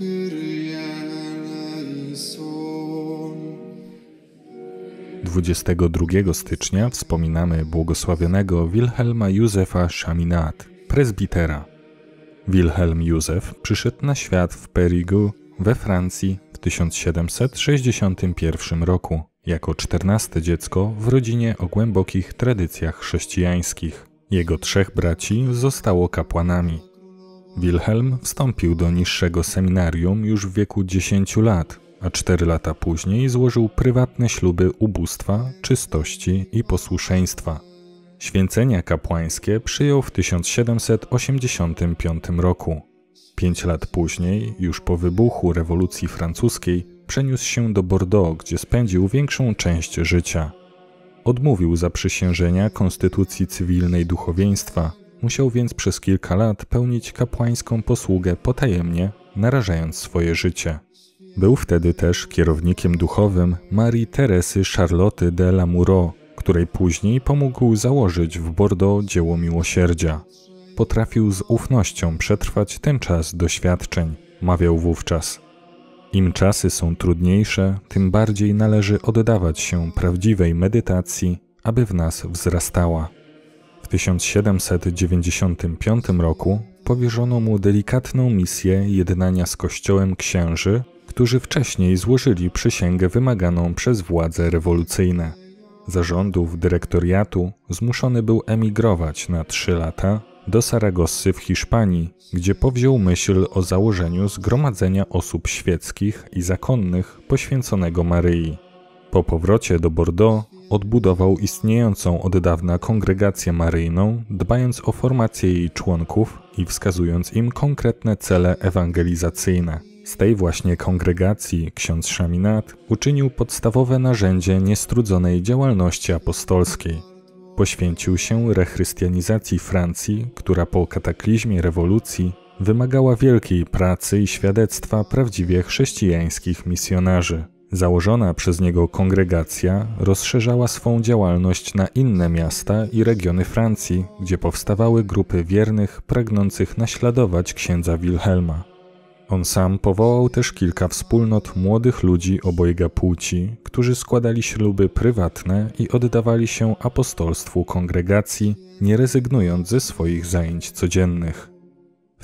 ...22 stycznia wspominamy błogosławionego Wilhelma Józefa Chaminade, prezbitera. Wilhelm Józef przyszedł na świat w Périgueux we Francji w 1761 roku jako 14. dziecko w rodzinie o głębokich tradycjach chrześcijańskich. Jego 3 braci zostało kapłanami. Wilhelm wstąpił do niższego seminarium już w wieku 10 lat, a 4 lata później złożył prywatne śluby ubóstwa, czystości i posłuszeństwa. Święcenia kapłańskie przyjął w 1785 roku. 5 lat później, już po wybuchu rewolucji francuskiej, przeniósł się do Bordeaux, gdzie spędził większą część życia. Odmówił zaprzysiężenia konstytucji cywilnej duchowieństwa, musiał więc przez kilka lat pełnić kapłańską posługę potajemnie, narażając swoje życie. Był wtedy też kierownikiem duchowym Marii Teresy Charlotte de Lamoureux, której później pomógł założyć w Bordeaux dzieło miłosierdzia. Potrafił z ufnością przetrwać ten czas doświadczeń, mawiał wówczas. Im czasy są trudniejsze, tym bardziej należy oddawać się prawdziwej medytacji, aby w nas wzrastała. W 1795 roku powierzono mu delikatną misję jednania z Kościołem księży, którzy wcześniej złożyli przysięgę wymaganą przez władze rewolucyjne. Za rządów dyrektoriatu zmuszony był emigrować na 3 lata do Saragossy w Hiszpanii, gdzie powziął myśl o założeniu zgromadzenia osób świeckich i zakonnych poświęconego Maryi. Po powrocie do Bordeaux odbudował istniejącą od dawna kongregację maryjną, dbając o formację jej członków i wskazując im konkretne cele ewangelizacyjne. Z tej właśnie kongregacji ksiądz Chaminade uczynił podstawowe narzędzie niestrudzonej działalności apostolskiej. Poświęcił się rechrystianizacji Francji, która po kataklizmie rewolucji wymagała wielkiej pracy i świadectwa prawdziwie chrześcijańskich misjonarzy. Założona przez niego kongregacja rozszerzała swą działalność na inne miasta i regiony Francji, gdzie powstawały grupy wiernych pragnących naśladować księdza Wilhelma. On sam powołał też kilka wspólnot młodych ludzi obojga płci, którzy składali śluby prywatne i oddawali się apostolstwu kongregacji, nie rezygnując ze swoich zajęć codziennych. W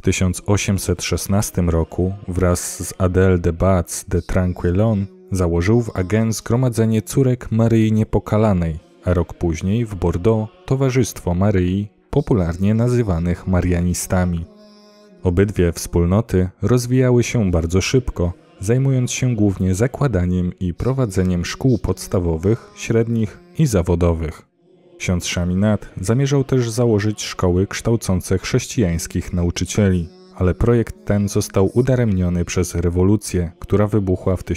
1816 roku wraz z Adèle de Batz de Tranquillon założył w Agen zgromadzenie córek Maryi Niepokalanej, a rok później w Bordeaux Towarzystwo Maryi, popularnie nazywanych marianistami. Obydwie wspólnoty rozwijały się bardzo szybko, zajmując się głównie zakładaniem i prowadzeniem szkół podstawowych, średnich i zawodowych. Ksiądz Chaminade zamierzał też założyć szkoły kształcące chrześcijańskich nauczycieli, ale projekt ten został udaremniony przez rewolucję, która wybuchła w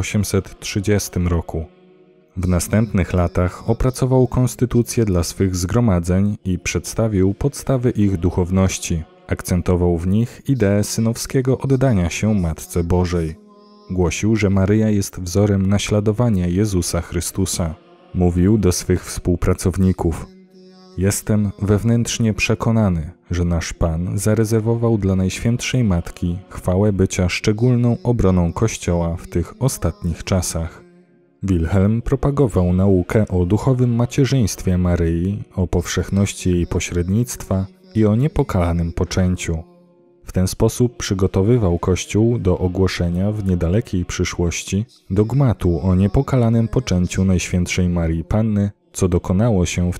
1830 roku. W następnych latach opracował konstytucję dla swych zgromadzeń i przedstawił podstawy ich duchowności. Akcentował w nich ideę synowskiego oddania się Matce Bożej. Głosił, że Maryja jest wzorem naśladowania Jezusa Chrystusa. Mówił do swych współpracowników: jestem wewnętrznie przekonany, że nasz Pan zarezerwował dla Najświętszej Matki chwałę bycia szczególną obroną Kościoła w tych ostatnich czasach. Wilhelm propagował naukę o duchowym macierzyństwie Maryi, o powszechności jej pośrednictwa i o niepokalanym poczęciu. W ten sposób przygotowywał Kościół do ogłoszenia w niedalekiej przyszłości dogmatu o niepokalanym poczęciu Najświętszej Maryi Panny, co dokonało się w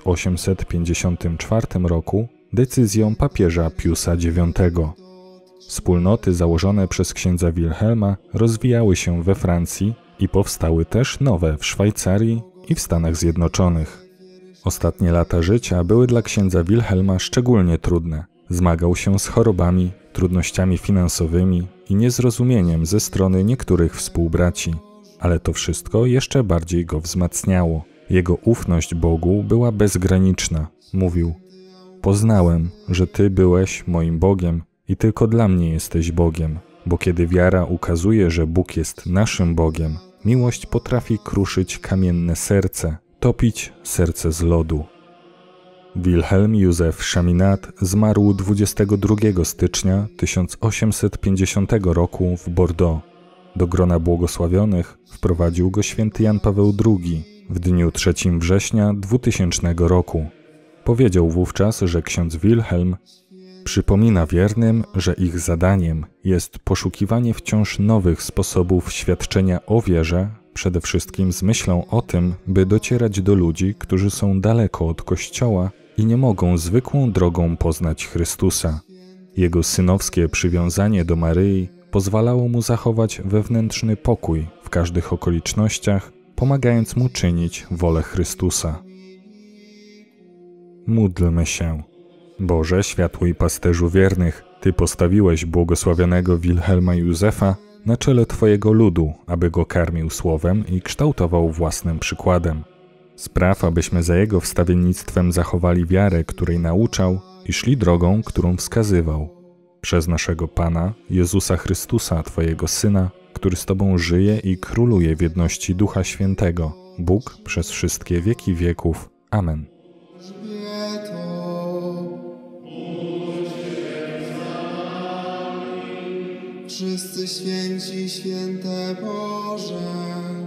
1854 roku decyzją papieża Piusa IX. Wspólnoty założone przez księdza Wilhelma rozwijały się we Francji i powstały też nowe w Szwajcarii i w Stanach Zjednoczonych. Ostatnie lata życia były dla księdza Wilhelma szczególnie trudne. Zmagał się z chorobami, trudnościami finansowymi i niezrozumieniem ze strony niektórych współbraci. Ale to wszystko jeszcze bardziej go wzmacniało. Jego ufność Bogu była bezgraniczna. Mówił: poznałem, że Ty byłeś moim Bogiem i tylko dla mnie jesteś Bogiem, bo kiedy wiara ukazuje, że Bóg jest naszym Bogiem, miłość potrafi kruszyć kamienne serce, topić serce z lodu. Wilhelm Józef Chaminade zmarł 22 stycznia 1850 roku w Bordeaux. Do grona błogosławionych wprowadził go święty Jan Paweł II w dniu 3 września 2000 roku. Powiedział wówczas, że ksiądz Wilhelm przypomina wiernym, że ich zadaniem jest poszukiwanie wciąż nowych sposobów świadczenia o wierze, przede wszystkim z myślą o tym, by docierać do ludzi, którzy są daleko od Kościoła i nie mogą zwykłą drogą poznać Chrystusa. Jego synowskie przywiązanie do Maryi pozwalało mu zachować wewnętrzny pokój w każdych okolicznościach, pomagając mu czynić wolę Chrystusa. Módlmy się. Boże, światły i pasterzu wiernych, Ty postawiłeś błogosławionego Wilhelma Józefa na czele Twojego ludu, aby go karmił słowem i kształtował własnym przykładem. Spraw, abyśmy za jego wstawiennictwem zachowali wiarę, której nauczał i szli drogą, którą wskazywał. Przez naszego Pana, Jezusa Chrystusa, Twojego Syna, który z Tobą żyje i króluje w jedności Ducha Świętego, Bóg przez wszystkie wieki wieków. Amen. Wszyscy święci, święte Boże.